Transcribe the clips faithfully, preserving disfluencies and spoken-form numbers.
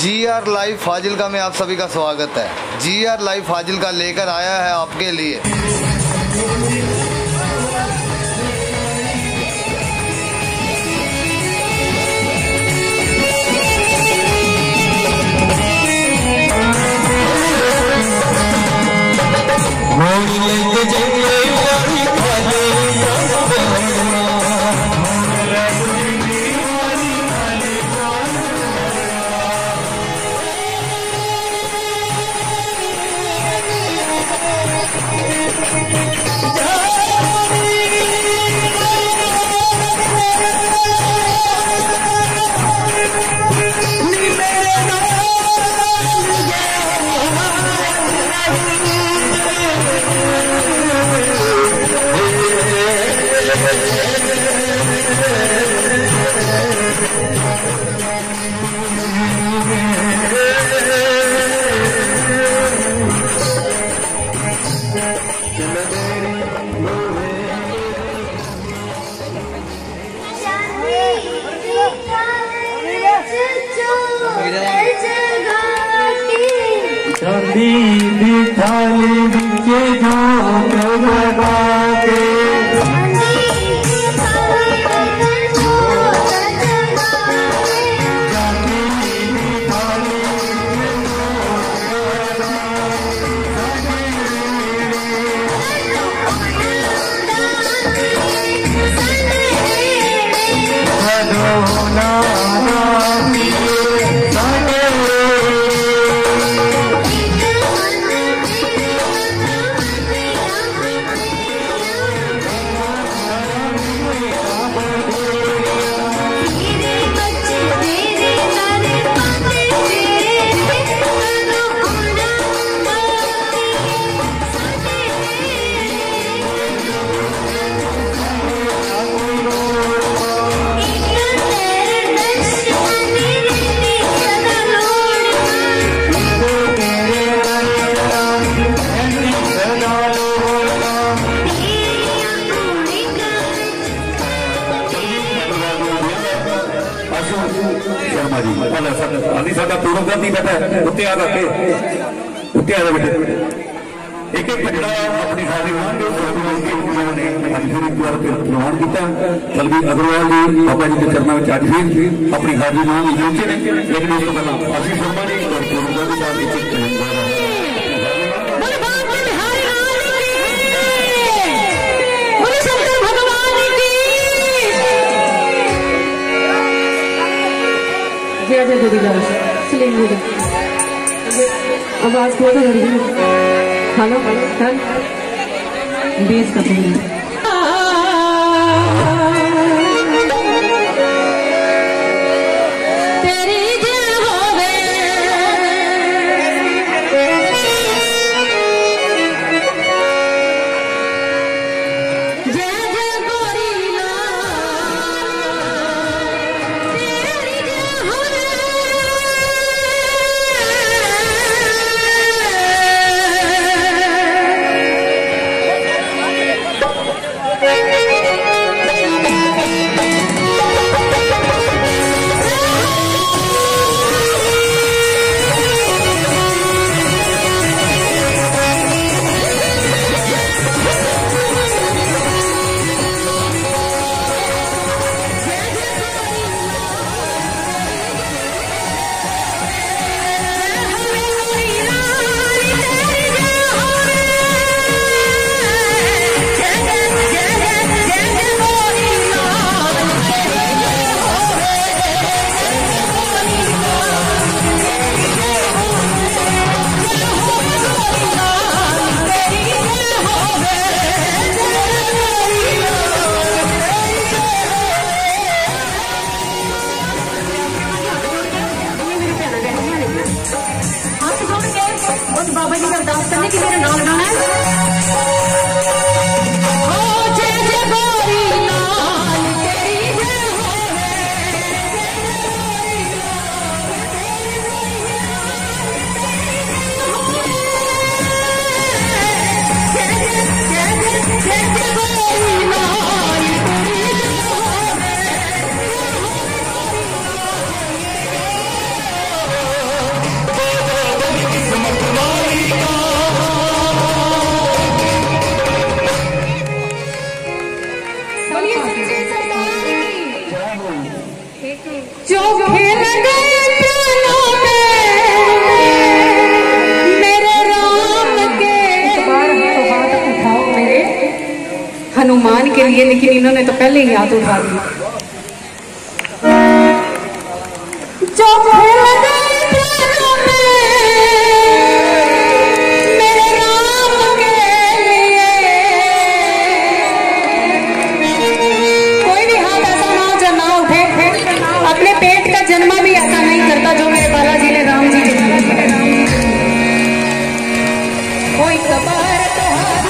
Ji are live Fazilka में आप सभी का स्वागत है। जी आर लाइव फाजिलका लेकर आया है आपके लिए एक एक बजड़ा अपनी हाजिर तलवीर अग्रवाल जी बाबा जी के चरणों में अज फिर अपनी हाजिर पहुंचे ने, लेकिन उस तो पहला आशीष शर्मा जी और आवाज को तो हेलो हेलो बेस का बाबा जी का अरदास करने की मेरा नाम गाना है। लेकिन इन्होंने तो पहले ही हाथ उठा दिया। जो फूल गए प्यारों में मेरे राम के लिए, कोई भी हाथ ऐसा ना हो जो ना उठे। अपने पेट का जन्मा भी ऐसा नहीं करता जो मेरे बालाजी ने राम जी के लिए। कोई कबार तो हाथ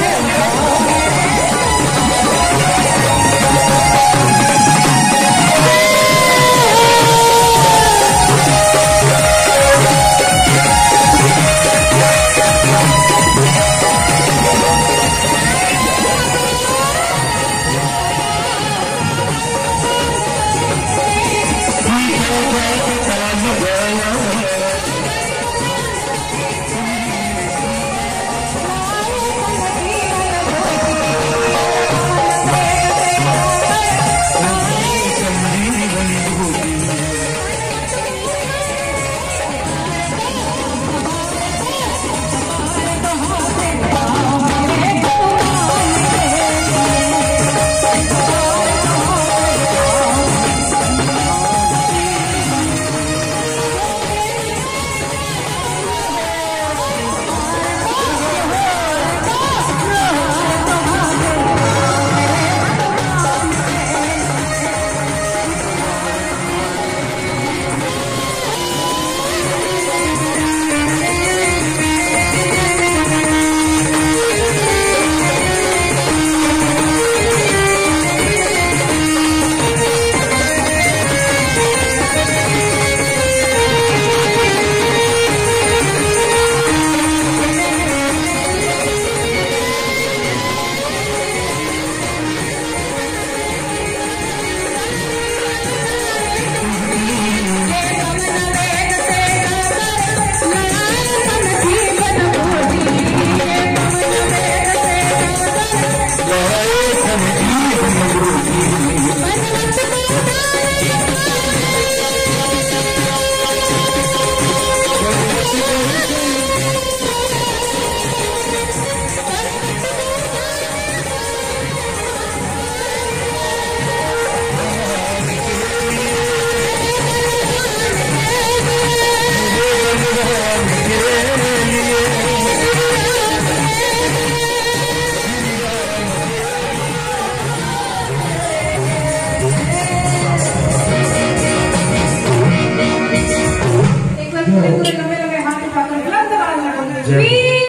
पूरे लंबे लंबे हाथ उठाकर